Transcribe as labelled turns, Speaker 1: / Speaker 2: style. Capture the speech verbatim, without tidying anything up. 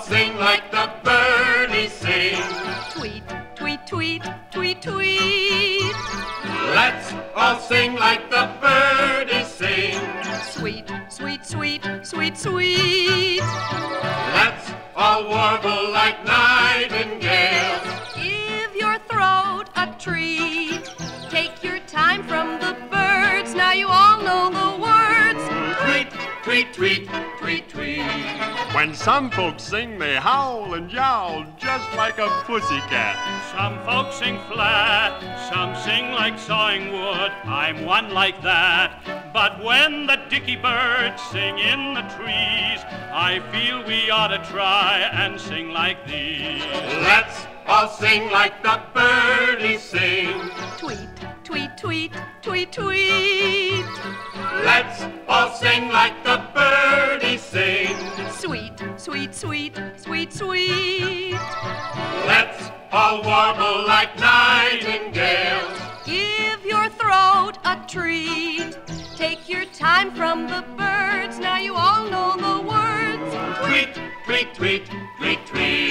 Speaker 1: sing like the birdies sing.
Speaker 2: Tweet, tweet, tweet, tweet, tweet.
Speaker 1: Let's all sing like the birdies sing.
Speaker 2: Sweet, sweet, sweet, sweet, sweet.
Speaker 1: Let's all warble like nightingales.
Speaker 2: Give your throat a treat. Take your time from the birds. Now you all know the words.
Speaker 1: Tweet, tweet, tweet, tweet, tweet.
Speaker 3: When some folks sing, they howl and yowl just like a pussycat.
Speaker 4: Some folks sing flat, some sing like sawing wood. I'm one like that. But when the dicky birds sing in the trees, I feel we ought to try and sing like these.
Speaker 1: Let's all sing like the birdies sing.
Speaker 2: Tweet, tweet, tweet, tweet, tweet.
Speaker 1: Let's all sing like the birdies sing.
Speaker 2: Sweet, sweet, sweet, sweet, sweet.
Speaker 1: Let's all warble like nightingales.
Speaker 2: Give your throat a treat. Take your time from the birds. Now you all know the words.
Speaker 1: Tweet, tweet, tweet, tweet, tweet.